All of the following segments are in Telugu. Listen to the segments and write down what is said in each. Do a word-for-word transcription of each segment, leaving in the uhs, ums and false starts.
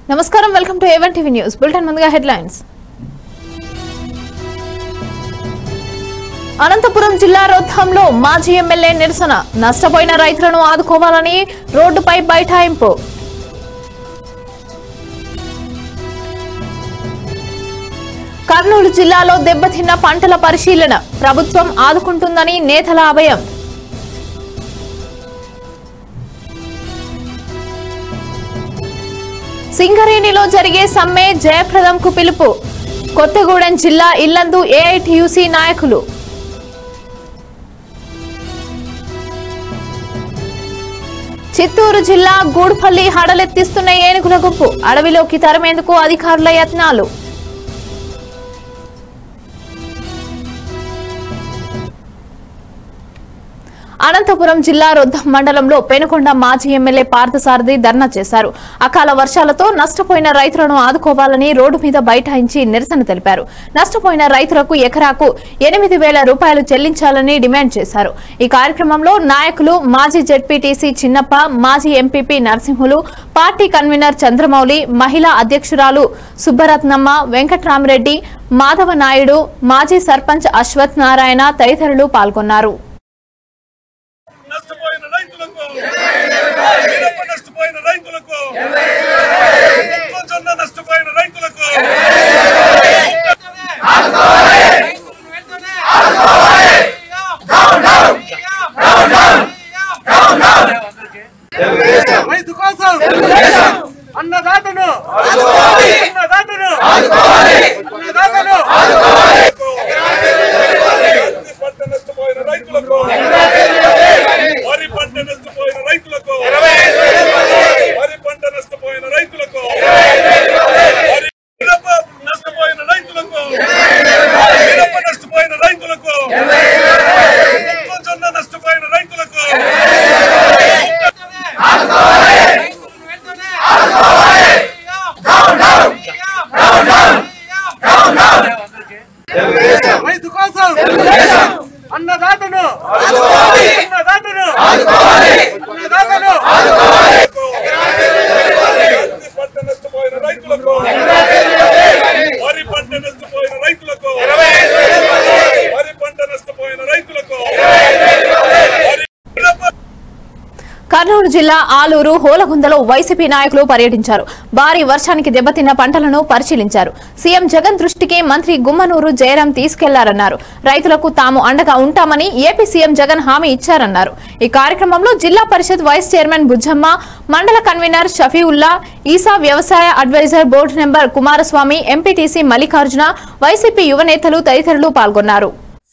నమస్కారం welcome to A one T V news bulletin ముందుగా హెడ్లైన్స్ అనంతపురం జిల్లా రోత్తంలో మాజీ ఎమ్మెల్యే నిరసన నష్టపోయిన రైతులను ఆదుకోవాలని రోడ్డుపై బైఠాయింపు కర్నూలు జిల్లాలో దెబ్బతిన్న పంటల పరిశీలన ప్రభుత్వం ఆదుకుంటుందని నేతల అభయం సింగరేణిలో జరిగే సమ్మె జయప్రదంకు పిలుపు కొత్తగూడెం జిల్లా Yellandu A I T U C నాయకులు చిత్తూరు జిల్లా గూడ్పల్లి హడలెత్తిస్తున్న ఏనుగుల గుంపు అడవిలోకి తరిమేందుకు అధికారుల యత్నాలు అనంతపురం జిల్లా రొద్దం మండలంలో పెనుకొండ మాజీ ఎమ్మెల్యే పార్థసారథి ధర్నా చేశారు. అకాల వర్షాలతో నష్టపోయిన రైతులను ఆదుకోవాలని రోడ్డు మీద బైఠాయించి నిరసన తెలిపారు. నష్టపోయిన రైతులకు ఎకరాకు ఎనిమిది వేల రూపాయలు చెల్లించాలని డిమాండ్ చేశారు. ఈ కార్యక్రమంలో నాయకులు మాజీ జెడ్పీటీసీ చిన్నప్ప, మాజీ MPP Narasimhulu, party convener Chandramouli, మహిళా అధ్యక్షురాలు సుబ్బరత్నమ్మ, వెంకట్రామరెడ్డి, మాధవ నాయుడు, మాజీ సర్పంచ్ అశ్వత్ నారాయణ తదితరులు పాల్గొన్నారు. నష్టపోయిన రైతులకు మిరప నష్టపోయిన రైతులకు మొక్కజొన్న నష్టపోయిన రైతులకు రైతు కోసం అన్నదాతను అన్నదాతను అన్నదాతను పంట నష్టపోయిన రైతులకు వరి పంట నష్టపోయిన రైతులకు వరి పంట నష్టపోయిన రైతులకు మిరప నష్టపోయిన రైతులకు మిరప నష్టపోయిన రైతులకు మొక్కజొన్న నష్టపోయిన రైతులకు రైతు కోసం అన్నదాతను అన్నదాతను అన్నదాతను పంట నష్టపోయిన రైతులకు వరి పంట నష్టపోయిన రైతులకు వరి పంట నష్టపోయిన రైతులకు కర్నూలు జిల్లా ఆలూరు హోలగుందలో వైసీపీ నాయకులు పర్యటించారు. భారీ వర్షానికి దెబ్బతిన్న పంటలను పరిశీలించారు. సీఎం జగన్ దృష్టికి మంత్రి గుమ్మనూరు జయరాం తీసుకెళ్లారన్నారు. రైతులకు తాము అండగా ఉంటామని ఏపీ సీఎం జగన్ హామీ ఇచ్చారన్నారు. ఈ కార్యక్రమంలో జిల్లా పరిషత్ వైస్ చైర్మన్ బుజ్జమ్మ, మండల కన్వీనర్ షఫీవుల్లా, ఈసా వ్యవసాయ advisor board number Kumaraswamy, MPTC Mallikarjuna, YCP యువ నేతలు తదితరులు పాల్గొన్నారు.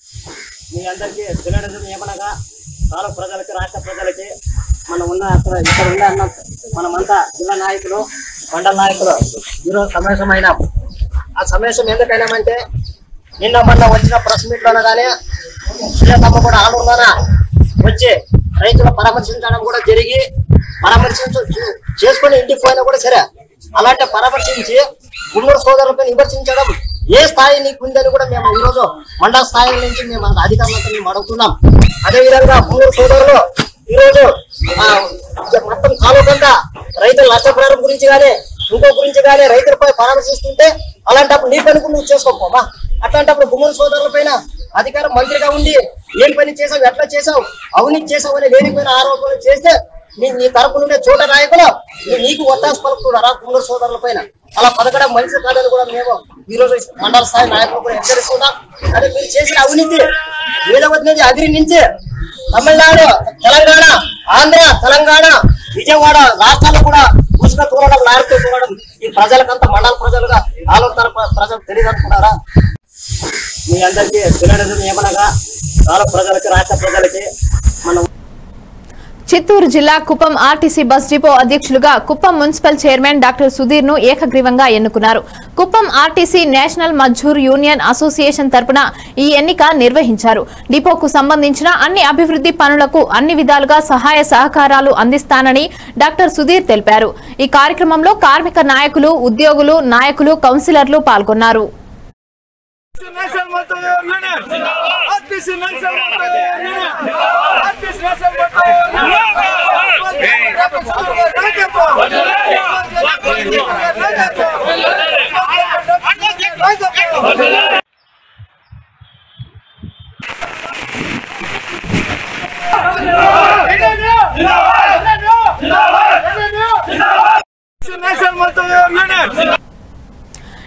చాలా ప్రజలకి రాష్ట్ర ప్రజలకి మనం ఉన్న అక్కడ ఇక్కడ ఉన్న అన్న మనమంతా జిల్లా నాయకులు, మండల నాయకులు ఈరోజు సమావేశమైన ఆ సమావేశం ఎందుకైనామంటే నిన్న మొన్న వచ్చిన ప్రెస్ మీట్ లోన కానీ శ్రీతమ్మ కూడా ఆలూరులోన వచ్చి రైతులు పరామర్శించడం కూడా జరిగి పరామర్శించ చేసుకుని ఇంటికి పోయినా కూడా సరే అలాంటి పరామర్శించి గుమ్మూరు సోదరులపై విమర్శించడం ఏ స్థాయి నీకు ఉందని కూడా మేము ఈరోజు మండల స్థాయి నుంచి మేము అధికారులతో మేము అడుగుతున్నాం. అదేవిధంగా గుమ్మూరు సోదరులు ఈరోజు మొత్తం తాలూకంతా రైతుల నష్టపరిహారం గురించి కానీ ఇంకో గురించి కానీ రైతులపై పరామర్శిస్తుంటే అలాంటప్పుడు నీ పని నువ్వు చేసుకోకపోమా. అట్లాంటప్పుడు గుమ్మూరు సోదరుల పైన అధికారం మంత్రిగా ఉండి ఏం పని చేసావు, ఎట్లా చేసావు, అవినీతి చేసావు అని లేనిపోయిన ఆరోపణలు చేస్తే నీ నీ తరపు నుండే చోట నాయకులు నీకు ఒత్తాసు పలుకుతున్నారా గుమ్మూరు సోదరుల పైన? అలా పథకడం మంచి కాదని కూడా మేము ఈ రోజు మండల స్థాయి నాయకులు కూడా హెచ్చరిస్తున్నాం. అదే మీరు చేసిన అవినీతి వేదవతి అదిరి నుంచి తమిళనాడు, తెలంగాణ, ఆంధ్ర, తెలంగాణ, విజయవాడ రాష్ట్రాల్లో కూడా ఉసుక తూరడం, లారీతో తూరడం ఈ ప్రజలకంతా మండల ప్రజలుగా ఆలోచన ప్రజలు తెలియదనుకున్నారా? మీ అందరికీ తెలియడం ఏమనగా చాలా ప్రజలకి రాష్ట్ర ప్రజలకి మనం చిత్తూరు జిల్లా కుప్పం ఆర్టీసీ బస్ డిపో అధ్యక్షులుగా Kuppam municipal chairman doctor Sudheer ను ఏకగ్రీవంగా ఎన్నుకున్నారు. Kuppam RTC national Mazdoor union association తరపున ఈ ఎన్నిక నిర్వహించారు. డిపోకు సంబంధించిన అన్ని అభివృద్ధి పనులకు అన్ని విధాలుగా సహాయ సహకారాలు అందిస్తానని డాక్టర్ సుధీర్ తెలిపారు. ఈ కార్యక్రమంలో కార్మిక నాయకులు, ఉద్యోగులు, నాయకులు, కౌన్సిలర్లు పాల్గొన్నారు. నేషనల్ మొత్తం ఆర్టీసీ నేషనల్ మొత్తం ఆర్టీసీ నేషనల్ మొత్తం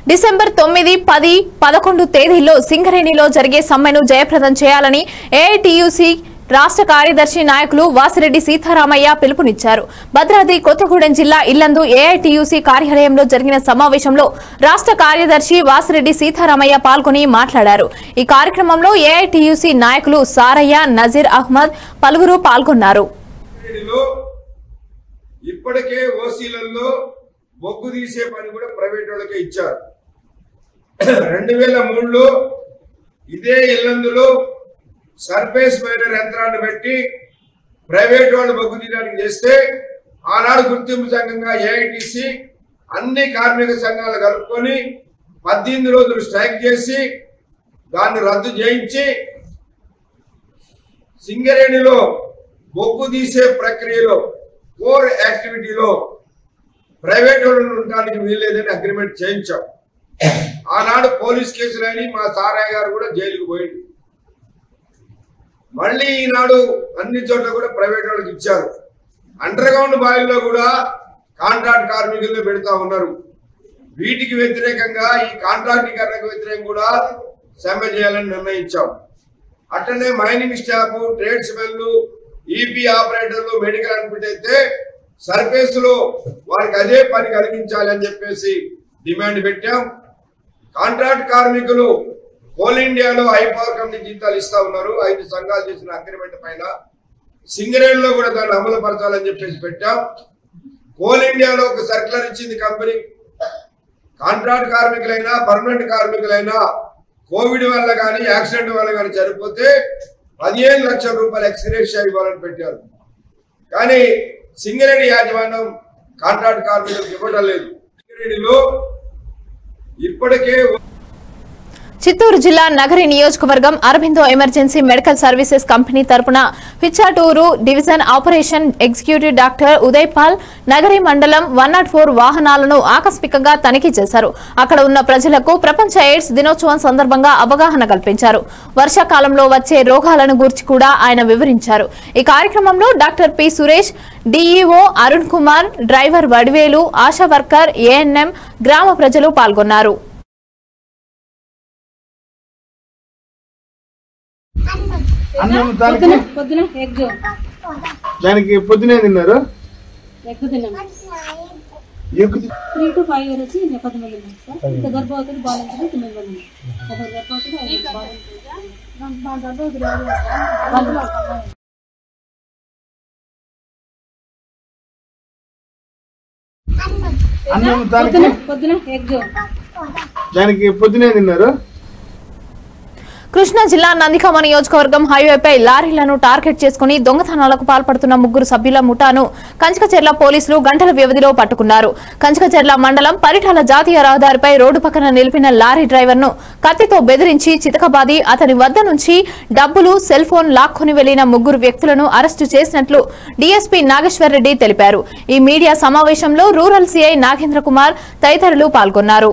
డిసెంబర్ తొమ్మిది పది పదకొండు తేదీల్లో సింగరేణిలో జరిగే సమ్మెను జయప్రదం చేయాలని ఏఐటీయూసీ రాష్ట్ర కార్యదర్శి నాయకులు వాసిరెడ్డి సీతారామయ్య పిలుపునిచ్చారు. భద్రాద్రి కొత్తగూడెం జిల్లా ఇల్లందు ఏఐటీయూసీ కార్యాలయంలో జరిగిన సమావేశంలో రాష్ట్ర కార్యదర్శి వాసిరెడ్డి సీతారామయ్య పాల్గొని మాట్లాడారు. ఈ కార్యక్రమంలో ఏఐటీయూసీ నాయకులు సారయ్య, నజీర్ అహ్మద్ పలువురు పాల్గొన్నారు. ఇప్పటికే ఓసీలలో బొగ్గు తీసే పని కూడా ప్రైవేట్ వాళ్ళకే ఇచ్చారు. రెండు వేల మూడులో ఇదే ఇల్లందులో సర్ఫేస్ మైనర్ యంత్రాన్ని పెట్టి ప్రైవేట్ వాళ్ళు బొగ్గు తీయడానికి చేస్తే ఆనాడు గుర్తింపు సంఘంగా ఏఐటీసీ అన్ని కార్మిక సంఘాలు కలుపుకొని పద్దెనిమిది రోజులు స్ట్రైక్ చేసి దాన్ని రద్దు చేయించి సింగరేణిలో బొగ్గు తీసే ప్రక్రియలో కోర్ యాక్టివిటీలో ప్రైవేట్ వాళ్ళు ఉండడానికి వీల్లేదని అగ్రిమెంట్ చేయించాం. ఆనాడు పోలీస్ కేసులని మా సారయ్య గారు కూడా జైలుకు పోయింది. మళ్ళీ ఈనాడు అన్ని చోట్ల కూడా ప్రైవేట్ వాళ్ళకి ఇచ్చారు. అండర్ గ్రౌండ్ బాయిల్లో కూడా కాంట్రాక్ట్ కార్మికులను పెడతా ఉన్నారు. వీటికి వ్యతిరేకంగా ఈ కాంట్రాక్టీకరణకు వ్యతిరేకంగా కూడా సమ్మె చేయాలని నిర్ణయించాం. అట్లనే మైనింగ్ స్టాఫ్, ట్రేడ్స్ మెన్లు, ఈపీ ఆపరేటర్లు, మెడికల్ అడ్మిట్ అయితే సర్ఫేస్ లో వారికి అదే పని కలిగించాలి అని చెప్పేసి డిమాండ్ పెట్టాం. కాంట్రాక్ట్ కార్మికులు కోల్ ఇండియాలో హై పవర్ కమిటీ జీతాలు ఇస్తా ఉన్నారు. ఐదు సంఘాలు చేసిన అగ్రిమెంట్ పైన సింగరేణిలో కూడా దాన్ని అమలు పరచాలని చెప్పేసి పెట్టాం. కోల్ ఇండియాలో ఒక సర్క్యులర్ ఇచ్చింది కంపెనీ, కాంట్రాక్ట్ కార్మికులైనా పర్మనెంట్ కార్మికులైనా కోవిడ్ వల్ల కానీ యాక్సిడెంట్ వల్ల కానీ చనిపోతే పదిహేను లక్షల రూపాయలు ఎక్స్గ్రేషియా ఇవ్వాలని పెట్టారు. కానీ సింగరేణి యాజమాన్యం కాంట్రాక్ట్ కార్మికులకు ఇవ్వడం లేదు. సింగరేణిలో ఇప్పటికే చిత్తూరు జిల్లా నగరి నియోజకవర్గం Aurobindo emergency medical services company తరపున Pichatur division operation executive doctor Uday Pal Nagari మండలం వన్ నాట్ ఫోర్ వాహనాలను ఆకస్మికంగా తనిఖీ చేశారు. అక్కడ ఉన్న ప్రజలకు ప్రపంచ ఎయిడ్స్ దినోత్సవం సందర్భంగా అవగాహన కల్పించారు. వర్షాకాలంలో వచ్చే రోగాలను గురించి కూడా ఆయన వివరించారు. ఈ కార్యక్రమంలో doctor P Suresh, DEO Arun Kumar, driver Vadivelu, ASHA worker, ANM, గ్రామ ప్రజలు పాల్గొన్నారు. దానికి పొద్దునే తిన్నారు. త్రీ టు ఫైవ్ ఇయర్ వచ్చి పది మంది సార్. ఇంకా గర్భవతులు బాలింతలు తొమ్మిది మంది. ఒక గర్భవతులు పొద్దున ఎగ్ దానికి పొద్దునే తిన్నారు. కృష్ణా జిల్లా నందిగామ నియోజకవర్గం హైవేపై లారీలను టార్గెట్ చేసుకుని దొంగతనాలకు పాల్పడుతున్న ముగ్గురు సభ్యుల ముఠాను కంచకచెర్ల పోలీసులు గంటల వ్యవధిలో పట్టుకున్నారు. కంచకచెర్ల మండలం పరిటాల జాతీయ రహదారిపై రోడ్డు పక్కన నిలిపిన లారీ డ్రైవర్ ను కత్తితో బెదిరించి చితకబాది అతని వద్ద నుంచి డబ్బులు, సెల్ ఫోన్ లాక్కొని వెళ్లిన ముగ్గురు వ్యక్తులను అరెస్టు చేసినట్లు డీఎస్పీ నాగేశ్వర్ రెడ్డి తెలిపారు. ఈ మీడియా సమావేశంలో రూరల్ సీఐ నాగేంద్ర కుమార్ తదితరులు పాల్గొన్నారు.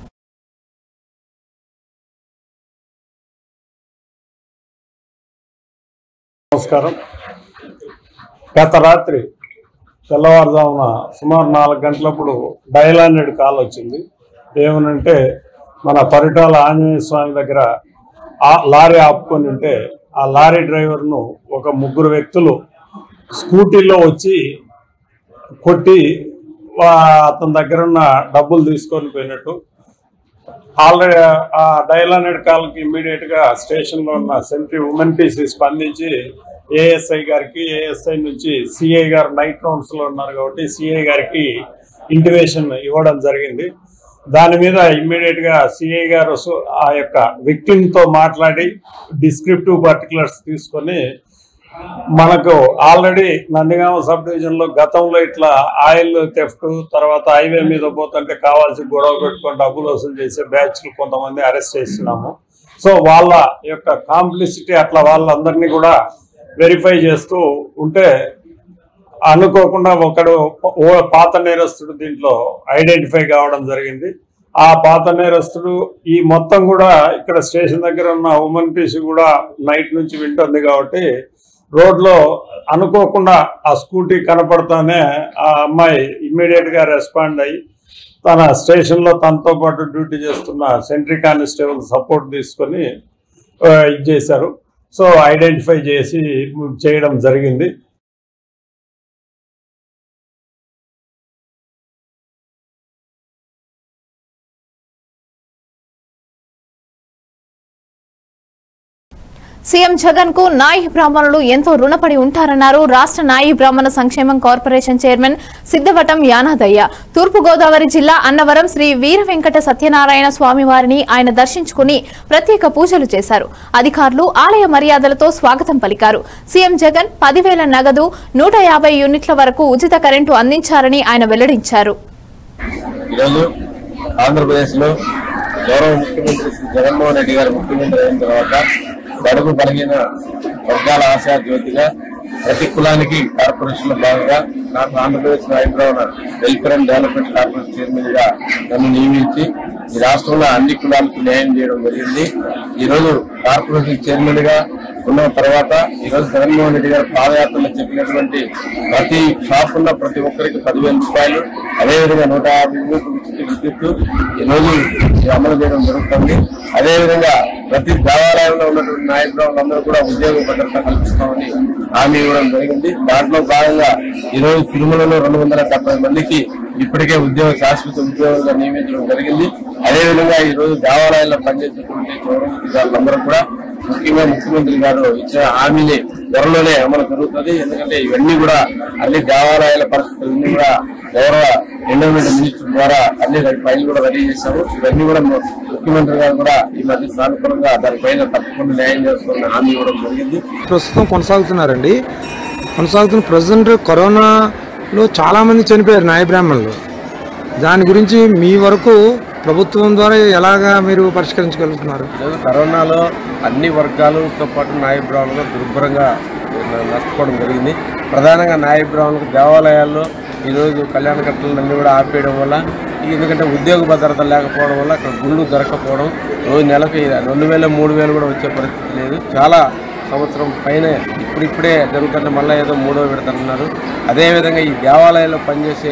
నమస్కారం. గత రాత్రి తెల్లవారుజామున సుమారు నాలుగు గంటలప్పుడు డయల్ హండ్రెడ్ కాల్ వచ్చింది. ఏమనంటే మన పరిటాల ఆంజనేయ స్వామి దగ్గర ఆ లారీ ఆపుకొని ఉంటే ఆ లారీ డ్రైవర్ను ఒక ముగ్గురు వ్యక్తులు స్కూటీలో వచ్చి కొట్టి అతని దగ్గర ఉన్న డబ్బులు తీసుకొని పోయినట్టు. ఆల్రెడీ ఆ డయల్ హండ్రెడ్ కాల్కి ఇమ్మీడియట్ గా స్టేషన్ లో ఉన్న సెంట్రీ ఉమెన్ పీసీ స్పందించి ఏఎస్ఐ గారికి, ఏఎస్ఐ నుంచి సిఐ గారు నైట్ రౌండ్స్ లో ఉన్నారు కాబట్టి సిఐ గారికి ఇంటిమేషన్ ఇవ్వడం జరిగింది. దాని మీద ఇమ్మీడియట్ గా సిఐ గారు ఆ యొక్క విక్టిమ్ తో మాట్లాడి డిస్క్రిప్టివ్ పర్టికులర్స్ తీసుకొని మనకు ఆల్రెడీ నందిగామ సబ్ డివిజన్ లో గతంలో ఇట్లా ఆయిల్ థెఫ్ట్, తర్వాత హైవే మీద పోతుంటే కావాల్సి గొడవ పెట్టుకొని డబ్బులు వసూలు చేసే బ్యాచ్లు కొంతమంది అరెస్ట్ చేస్తున్నాము. సో వాళ్ళ యొక్క కాంప్లిసిటీ అట్లా వాళ్ళందరినీ కూడా వెరిఫై చేస్తూ ఉంటే అనుకోకుండా ఒకడు పాత నేరస్తుడు దీంట్లో ఐడెంటిఫై కావడం జరిగింది. ఆ పాత నేరస్తుడు ఈ మొత్తం కూడా ఇక్కడ స్టేషన్ దగ్గర ఉన్న ఉమెన్ పీసీ కూడా నైట్ నుంచి వింటుంది కాబట్టి రోడ్ లో అనుకోకుండా ఆ స్కూటీ కనపడతానే ఆ అమ్మాయి ఇమ్మీడియట్ గా రెస్పాండ్ అయ్యి తన స్టేషన్లో తనతో పాటు డ్యూటీ చేస్తున్న సెంట్రీ కానిస్టేబుల్ సపోర్ట్ తీసుకొని ఇది చేశారు. సో ఐడెంటిఫై చేసి చేయడం జరిగింది. సీఎం జగన్ కు నాయి బ్రాహ్మణులు ఎంతో రుణపడి ఉంటారన్నారు రాష్ట్ర నాయి బ్రాహ్మణ సంక్షేమం కార్పొరేషన్ చైర్మన్ సిద్ధవటం యానాదయ్య. తూర్పు గోదావరి జిల్లా అన్నవరం శ్రీ వీర వెంకట సత్యనారాయణ స్వామివారిని ఆయన దర్శించుకుని ప్రత్యేక పూజలు చేశారు. అధికారులు ఆలయ మర్యాదలతో స్వాగతం పలికారు. సీఎం జగన్ పదివేల నగదు నూట యాభై యూనిట్ల వరకు ఉచిత కరెంటు అందించారని ఆయన వెల్లడించారు. ఆంధ్రప్రదేశ్లో గౌరవ ముఖ్యమంత్రి శ్రీ జగన్మోహన్ రెడ్డి గారు ముఖ్యమంత్రి అయిన తర్వాత బడుగు బలిగిన వర్గాల ఆశా జ్యోతిగా ప్రతి కులానికి కార్పొరేషన్ లో భాగంగా నాకు Andhra Pradesh Hyderabad welfare and development corporation chairman గా నన్ను నియమించి ఈ రాష్ట్రంలో అన్ని కులాలకు న్యాయం చేయడం జరిగింది. ఈ రోజు కార్పొరేషన్ చైర్మన్ గా ఉన్న తర్వాత ఈ రోజు జగన్మోహన్ రెడ్డి గారు పాదయాత్రలో చెప్పినటువంటి ప్రతి షాప్ ఉన్న ప్రతి ఒక్కరికి పదివేల రూపాయలు అదేవిధంగా నూట యాభై యూనిట్లు ఉచిత విద్యుత్తు ఈ రోజు అమలు చేయడం జరుగుతుంది. అదేవిధంగా ప్రతి దేవాలయంలో ఉన్నటువంటి నాయకులందరూ కూడా ఉద్యోగ భద్రత కల్పిస్తామని హామీ ఇవ్వడం జరిగింది. దాంట్లో భాగంగా ఈ రోజు తిరుమలలో రెండు వందల డెబ్బై మందికి ఇప్పటికే ఉద్యోగ శాశ్వత ఉద్యోగులుగా నియమించడం జరిగింది. అదేవిధంగా ఈ రోజు దేవాలయాల్లో పనిచేసేటువంటి చౌరవృత్తిదారులందరూ కూడా ముఖ్యంగా ముఖ్యమంత్రి గారు ఇచ్చిన హామీని త్వరలోనే అమలు జరుగుతుంది. ఎందుకంటే ఇవన్నీ కూడా అన్ని దేవాలయాల పరిస్థితులన్నీ కూడా గౌరవ ఎండోమెంట్ మినిస్టర్ ద్వారా అన్ని ఫైల్ కూడా రెడీ చేశారు. ఇవన్నీ కూడా ముఖ్యమంత్రి గారు కూడా ఈ మధ్య సానుకూలంగా దానిపైన తప్పకుండా న్యాయం చేస్తున్న హామీ ఇవ్వడం జరిగింది. ప్రస్తుతం కొనసాగుతున్నారండి. కొనసాగుతున్న ప్రజెంట్ కరోనాలో చాలా మంది చనిపోయారు నాయ బ్రాహ్మణులు. దాని గురించి మీ వరకు ప్రభుత్వం ద్వారా ఎలాగా మీరు పరిష్కరించగలుగుతున్నారు? కరోనాలో అన్ని వర్గాలతో పాటు నాయ బ్రాహ్మణులు దుర్భరంగా నష్టపోవడం జరిగింది. ప్రధానంగా నాయ బ్రాహ్మణులకు దేవాలయాల్లో ఈరోజు కళ్యాణ కట్టలన్నీ కూడా ఆపేయడం వల్ల, ఎందుకంటే ఉద్యోగ భద్రత లేకపోవడం వల్ల అక్కడ గుళ్ళు దొరకపోవడం, రోజు నెలకు రెండు వేలు మూడు వేలు కూడా వచ్చే పరిస్థితి లేదు. చాలా సంవత్సరం పైన ఇప్పుడిప్పుడే జరుగుతుంటే మళ్ళీ ఏదో మూడో విడతన్నారు. అదేవిధంగా ఈ దేవాలయాల్లో పనిచేసే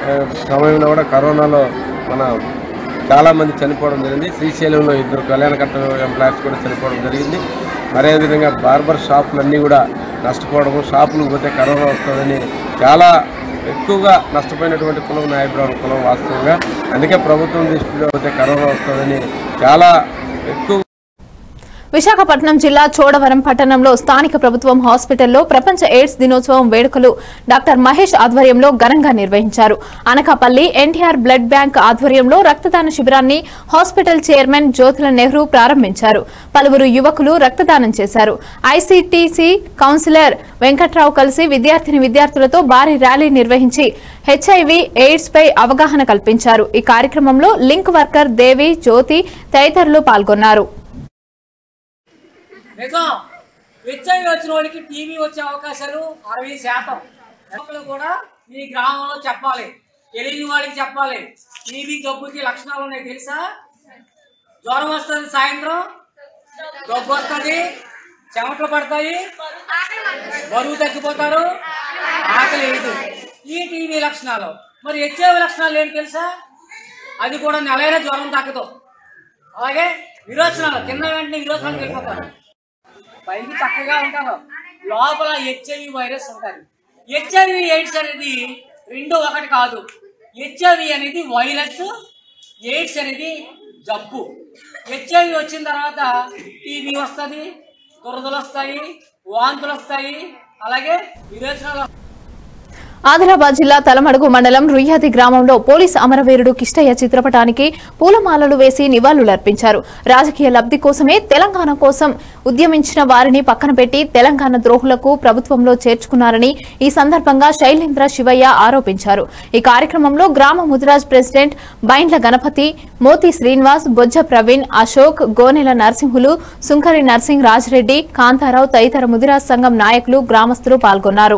సమయంలో కూడా కరోనాలో మన చాలామంది చనిపోవడం జరిగింది. శ్రీశైలంలో ఇద్దరు కళ్యాణ కట్ట ఎంప్లాయీస్ కూడా చనిపోవడం జరిగింది. అదేవిధంగా బార్బర్ షాపులన్నీ కూడా నష్టపోవడము, షాపులకు పోతే కరోనా వస్తుందని చాలా ఎక్కువగా నష్టపోయినటువంటి కులం నాయబ్రాహ్మణ కులం వాస్తవంగా. అందుకే ప్రభుత్వం దృష్టిలో పోతే కరోనా వస్తుందని చాలా ఎక్కువ. విశాఖపట్నం జిల్లా చోడవరం పట్టణంలో స్థానిక ప్రభుత్వం హాస్పిటల్లో ప్రపంచ ఎయిడ్స్ దినోత్సవం వేడుకలు డాక్టర్ మహేష్ ఆధ్వర్యంలో ఘనంగా నిర్వహించారు. అనకాపల్లి ఎన్టీఆర్ బ్లడ్ బ్యాంక్ ఆధ్వర్యంలో రక్తదాన శిబిరాన్ని హాస్పిటల్ చైర్మన్ జ్యోతుల నెహ్రూ ప్రారంభించారు. పలువురు యువకులు రక్తదానం చేశారు. ఐసీటీసీ కౌన్సిలర్ వెంకట్రావు కలిసి విద్యార్థిని విద్యార్థులతో భారీ ర్యాలీ నిర్వహించి హెచ్ఐవి ఎయిడ్స్ పై అవగాహన కల్పించారు. ఈ కార్యక్రమంలో లింక్ వర్కర్ దేవి, జ్యోతి తదితరులు పాల్గొన్నారు. నిజం, హెచ్ఐవి వచ్చిన వాడికి టీవీ వచ్చే అవకాశాలు అరవై శాతం కూడా మీ గ్రామంలో చెప్పాలి. తెలియని వాడికి చెప్పాలి. టీవీ జబ్బుకి లక్షణాలు ఉన్నాయి తెలుసా? జ్వరం వస్తుంది, సాయంత్రం జబ్బు వస్తుంది, చెమటలు పడతాయి, బరువు తగ్గిపోతారు, ఆకలి లేదు. ఈ టీవీ లక్షణాలు. మరి హెచ్ఐవి లక్షణాలు ఏంటి తెలుసా? అది కూడా నెలైన జ్వరం తగ్గదు. అలాగే విరోచనాలు, తిన్న వెంటనే విరోచనాలకు వెళ్ళిపోతారు. పైకి చక్కగా ఉంటారు, లోపల హెచ్ఐవి వైరస్ ఉంటుంది. హెచ్ఐవి ఎయిడ్స్ అనేది రెండు ఒకటి కాదు. హెచ్ఐవి అనేది వైరస్, ఎయిడ్స్ అనేది జబ్బు. హెచ్ఐవి వచ్చిన తర్వాత టీబీ వస్తుంది, దురదలు వస్తాయి, వాంతులు వస్తాయి, అలాగే విరోచనాలు. ఆదిలాబాద్ జిల్లా తలమడుగు మండలం రుయ్యాది గ్రామంలో పోలీసు అమరవీరుడు కిష్టయ్య చిత్రపటానికి పూలమాలలు వేసి నివాళులర్పించారు. రాజకీయ లబ్ధి కోసమే తెలంగాణ కోసం ఉద్యమించిన వారిని పక్కన పెట్టి తెలంగాణ ద్రోహులకు ప్రభుత్వంలో చేర్చుకున్నారని ఈ సందర్భంగా శైలేంద్ర శివయ్య ఆరోపించారు. ఈ కార్యక్రమంలో గ్రామ ముదిరాజ్ ప్రెసిడెంట్ బైండ్ల గణపతి, మోతి శ్రీనివాస్, బొజ్జ ప్రవీణ్, అశోక్, గోనెల నరసింహులు, సుంకరి నర్సింగ్ రాజ్రెడ్డి, కాంతారావు తదితర ముదిరాజ్ సంఘం నాయకులు, గ్రామస్తులు పాల్గొన్నారు.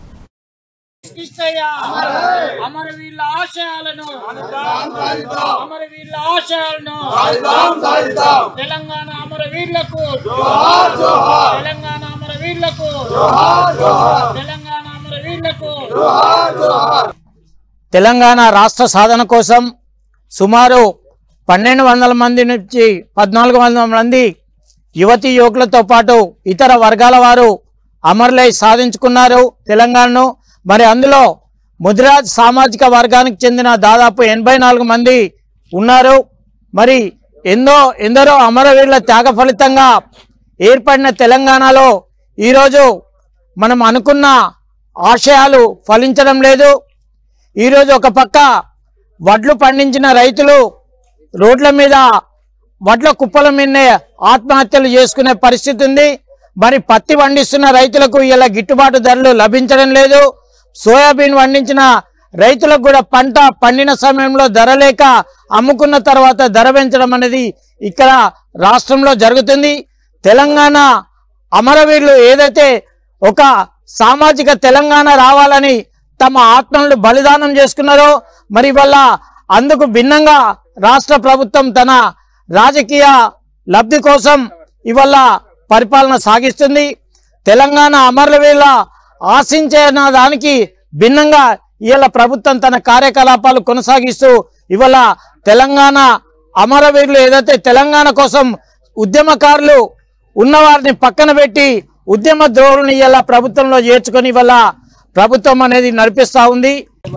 అమరవీరుల ఆశయాలను అమరవీరుల ఆశయాలను తెలంగాణ అమరవీరులకు తెలంగాణ అమరవీరులకు తెలంగాణ అమరవీరులకు తెలంగాణ రాష్ట్ర సాధన కోసం సుమారు పన్నెండు వందల మంది నుంచి పద్నాలుగు వందల మంది యువతి యువకులతో పాటు ఇతర వర్గాల వారు అమరులై సాధించుకున్నారు తెలంగాణను. మరి అందులో ముదిరాజ్ సామాజిక వర్గానికి చెందిన దాదాపు ఎనభై నాలుగు మంది ఉన్నారు. మరి ఎందో ఎందరో అమరవీరుల త్యాగ ఫలితంగా ఏర్పడిన తెలంగాణలో ఈరోజు మనం అనుకున్న ఆశయాలు ఫలించడం లేదు. ఈరోజు ఒక పక్క వడ్లు పండించిన రైతులు రోడ్ల మీద వడ్ల కుప్పల మీదనే ఆత్మహత్యలు చేసుకునే పరిస్థితి ఉంది. మరి పత్తి పండిస్తున్న రైతులకు ఇలా గిట్టుబాటు ధరలు లభించడం లేదు. సోయాబీన్ పండించిన రైతులకు కూడా పంట పండిన సమయంలో ధర లేక అమ్ముకున్న తర్వాత ధర పెంచడం అనేది ఇక్కడ రాష్ట్రంలో జరుగుతుంది. తెలంగాణ అమరవీరులు ఏదైతే ఒక సామాజిక తెలంగాణ రావాలని తమ ఆత్మలను బలిదానం చేసుకున్నారో మరి వల్ల అందుకు భిన్నంగా రాష్ట్ర ప్రభుత్వం తన రాజకీయ లబ్ధి కోసం ఇవాళ పరిపాలన సాగిస్తుంది. తెలంగాణ అమరవీరుల ఆశించే దానికి భిన్నంగా ఇవాళ ప్రభుత్వం తన కార్యకలాపాలు కొనసాగిస్తూ ఇవాళ తెలంగాణ అమరవీరులు ఏదైతే తెలంగాణ కోసం ఉద్యమకారులు ఉన్నవారిని పక్కన పెట్టి ఉద్యమ ద్రోహులను ఇవాళ ప్రభుత్వంలో చేర్చుకొని ఇవాళ ప్రభుత్వం అనేది నడిపిస్తూ ఉంది.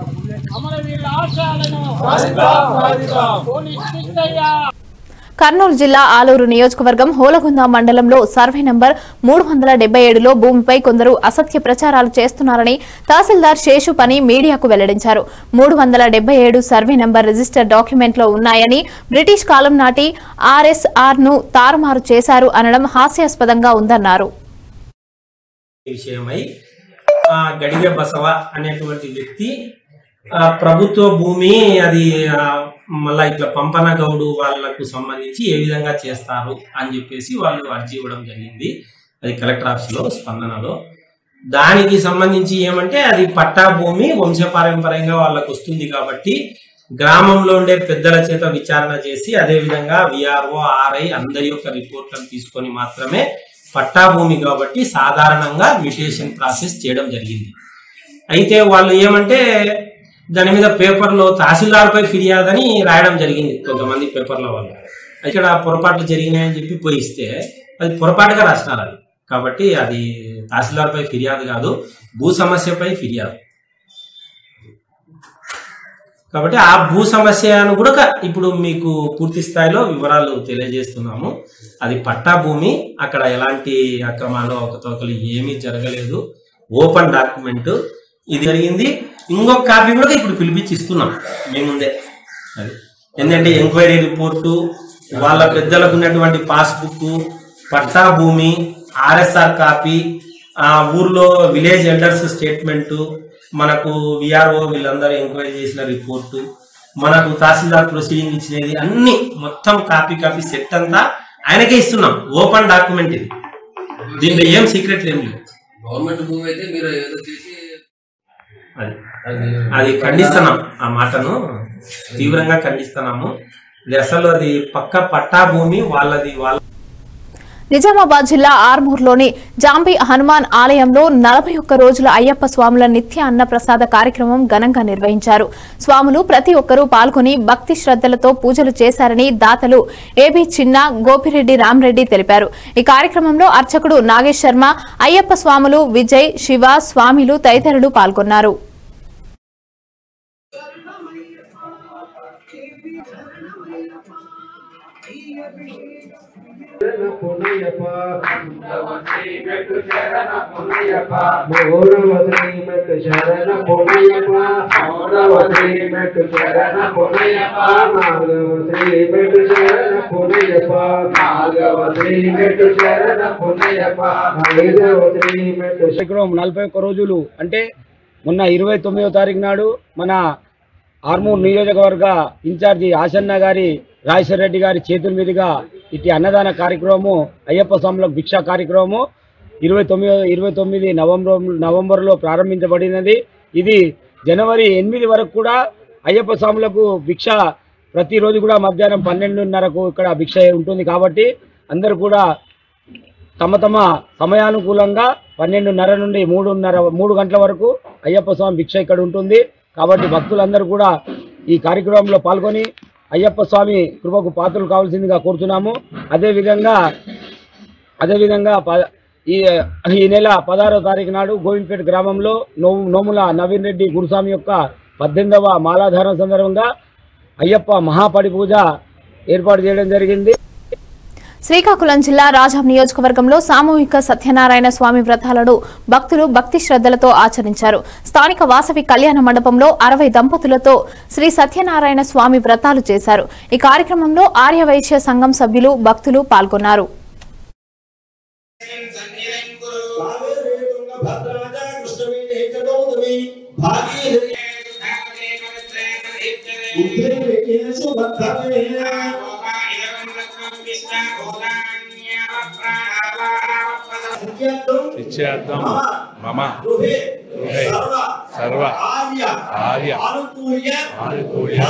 కర్నూలు జిల్లా ఆలూరు నియోజకవర్గం హోలగుంద మండలంలో సర్వే నంబర్ మూడు వందల డెబ్బై ఏడులో భూమిపై కొందరు అసత్య ప్రచారాలు చేస్తున్నారని తహసీల్దార్ శేషు పని మీడియాకు వెల్లడించారు. మూడు వందల డెబ్బై ఏడు సర్వే నంబర్ రిజిస్టర్ డాక్యుమెంట్లో ఉన్నాయని, బ్రిటిష్ కాలం నాటి ఆర్ఎస్ఆర్ ను తారుమారు చేశారు అనడం హాస్యాస్పదంగా ఉందన్నారు. విషయమై గడిగ బసవ అనేటువంటి వ్యక్తి ప్రభుత్వ భూమి అది మళ్ళా ఇట్లా పంపన గౌడు వాళ్లకు సంబంధించి ఏ విధంగా చేస్తారు అని చెప్పేసి వాళ్ళు అర్జీ ఇవ్వడం జరిగింది. అది కలెక్టర్ ఆఫీస్ లో స్పందనలో. దానికి సంబంధించి ఏమంటే అది పట్టా భూమి వంశపారంపర్యంగా వాళ్ళకు వస్తుంది కాబట్టి గ్రామంలో ఉండే పెద్దల చేత విచారణ చేసి అదే విధంగా విఆర్ఓ ఆర్ఐ అందరి యొక్క రిపోర్ట్లను తీసుకొని మాత్రమే పట్టా భూమి కాబట్టి సాధారణంగా మ్యూటేషన్ ప్రాసెస్ చేయడం జరిగింది. అయితే వాళ్ళు ఏమంటే దాని మీద పేపర్లో తహసీల్దార్ పై ఫిర్యాదని రాయడం జరిగింది కొంతమంది పేపర్ల వాళ్ళు. ఇక్కడ పొరపాట్లు జరిగినాయని చెప్పి పోయిస్తే అది పొరపాటుగా రాసినారు అది. కాబట్టి అది తహసీల్దార్ పై ఫిర్యాదు కాదు, భూ సమస్యపై ఫిర్యాదు. కాబట్టి ఆ భూ సమస్యను కూడా ఇప్పుడు మీకు పూర్తి స్థాయిలో వివరాలు తెలియజేస్తున్నాము. అది పట్టా భూమి, అక్కడ ఎలాంటి అక్రమాలు అవకతవకలు ఏమీ జరగలేదు, ఓపెన్ డాక్యుమెంట్ ఇది జరిగింది. ఇంకొక కాపీ కూడా ఇప్పుడు పిలిపించి ఇస్తున్నాం మీ ముందే. అది ఏంటంటే ఎంక్వైరీ రిపోర్టు, వాళ్ళ పెద్దలకు ఉన్నటువంటి పాస్బుక్, పట్టా భూమి, ఆర్ఎస్ఆర్ కాపీ, ఆ ఊర్లో విలేజ్ ఎల్డర్స్ స్టేట్మెంటు, మనకు విఆర్ఓ వీళ్ళందరూ ఎంక్వైరీ చేసిన రిపోర్టు, మనకు తహసీల్దార్ ప్రొసీడింగ్ ఇచ్చినది అన్ని మొత్తం కాపీ కాపీ సెట్ అంతా ఆయనకే ఇస్తున్నాం. ఓపెన్ డాక్యుమెంట్ ఇది, దీంట్లో ఏం సీక్రెట్ ఏం లేదు. గవర్నమెంట్ భూమి అయితే మీరు ఏదో చేసి అది అది ఖండిస్తున్నాం, ఆ మాటను తీవ్రంగా ఖండిస్తున్నాము. ఇది అసలు అది పక్క పట్టా భూమి వాళ్ళది. వాళ్ళ నిజామాబాద్ జిల్లా ఆర్మూర్లోని జాంబి హనుమాన్ ఆలయంలో నలభై ఒక్క రోజుల అయ్యప్ప స్వాముల నిత్య అన్న ప్రసాద కార్యక్రమం ఘనంగా నిర్వహించారు. స్వాములు ప్రతి ఒక్కరూ పాల్గొని భక్తి శ్రద్దలతో పూజలు చేశారని దాతలు ఏబీ చిన్న, గోపిరెడ్డి రామరెడ్డి తెలిపారు. ఈ కార్యక్రమంలో అర్చకుడు నాగేశ్ శర్మ, అయ్యప్ప స్వాములు విజయ్, శివ, స్వామిలు తదితరులు పాల్గొన్నారు. నలభై ఒక్క రోజులు అంటే మొన్న ఇరవై తొమ్మిదో తారీఖు నాడు మన ఆర్మూర్ నియోజకవర్గ ఇన్ఛార్జి ఆసన్న గారి రాజేశ్వర రెడ్డి గారి చేతుల మీదుగా ఇటు అన్నదాన కార్యక్రమము, అయ్యప్ప స్వాములకు భిక్ష కార్యక్రమము ఇరవై తొమ్మిది ఇరవై తొమ్మిది నవంబర్ నవంబర్లో ప్రారంభించబడినది. ఇది జనవరి ఎనిమిది వరకు కూడా అయ్యప్ప స్వాములకు భిక్ష ప్రతిరోజు కూడా మధ్యాహ్నం పన్నెండున్నరకు ఇక్కడ భిక్ష ఉంటుంది. కాబట్టి అందరూ కూడా తమ తమ సమయానుకూలంగా పన్నెండున్నర నుండి మూడున్నర మూడు గంటల వరకు అయ్యప్ప స్వామి భిక్ష ఇక్కడ ఉంటుంది. కాబట్టి భక్తులందరూ కూడా ఈ కార్యక్రమంలో పాల్గొని అయ్యప్ప స్వామి కృపకు పాత్రలు కావాల్సిందిగా కోరుతున్నాము. అదేవిధంగా అదేవిధంగా ఈ ఈ నెల పదహారో తారీఖు నాడు గోవిందపేట గ్రామంలో నో నోముల నవీన్ రెడ్డి గురుస్వామి యొక్క పద్దెనిమిదవ మాలాధారణ సందర్భంగా అయ్యప్ప మహాపడి పూజ ఏర్పాటు చేయడం జరిగింది. శ్రీకాకుళం జిల్లా రాజాం నియోజకవర్గంలో సామూహిక సత్యనారాయణ స్వామి వ్రతాలను భక్తులు భక్తి శ్రద్ధలతో ఆచరించారు. స్థానిక వాసవి కళ్యాణ మండపంలో అరవై దంపతులతో శ్రీ సత్యనారాయణ స్వామి వ్రతాలు చేశారు. ఈ కార్యక్రమంలో ఆర్యవైశ్య సంఘం సభ్యులు భక్తులు పాల్గొన్నారు. నిత్యార్థం మమ గృహే సర్వ ఆర్య అనుకూల్య అనుకూల్య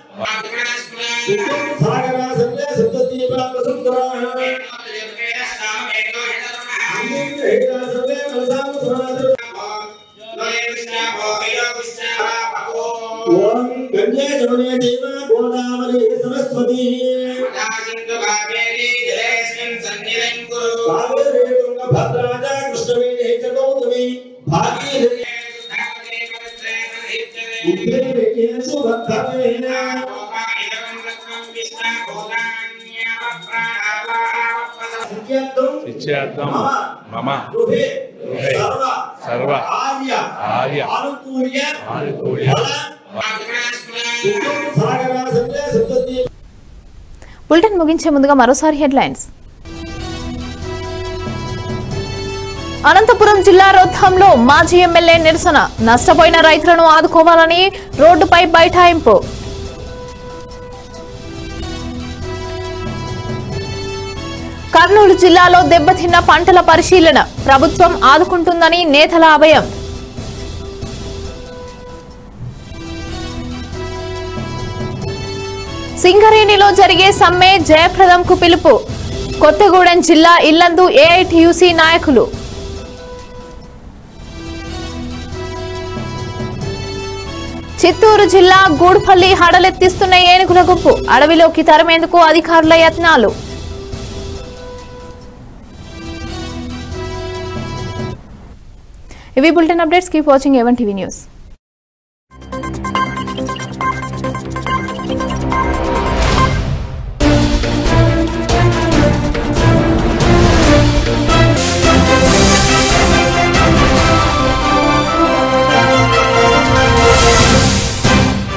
ఓం గంగే జమునే దేవ గోదావరి సరస్వతి సింధు కావేరీ జలేస్మిన్ సన్నిధిం కురు కావేరీ తుంగభద్రాజ కృష్ణవేణి చ గౌతమి భాగీరథి ఉత్తరేకేషు వత్తమే నిత్యార్థం మమ గృహే సర్వ ఆర్య అనుకూల్య అనుకూల్య బులెటిన్ ముగించే ముందుగా మరోసారి హెడ్లైన్స్. అనంతపురం జిల్లా రొద్దంలో మాజీ ఎమ్మెల్యే నిరసన. నష్టపోయిన రైతులను ఆదుకోవాలని రోడ్డుపై బైఠాయింపు. కర్నూలు జిల్లాలో దెబ్బతిన్న పంటల పరిశీలన. ప్రభుత్వం ఆదుకుంటుందని నేతల అభయం. సింగరేణిలో జరిగే సమ్మె జయప్రదంకు పిలుపు. కొత్తగూడెం జిల్లా ఇల్లందు ఏఐటియుసి నాయకులు. చిత్తూరు జిల్లా గూడ్పల్లి హడలెత్తిస్తున్న ఏనుగుల గుంపు. అడవిలోకి తరిమేందుకు అధికారుల యత్నాలు. ఇవి bulletin updates. Keep watching A one TV news.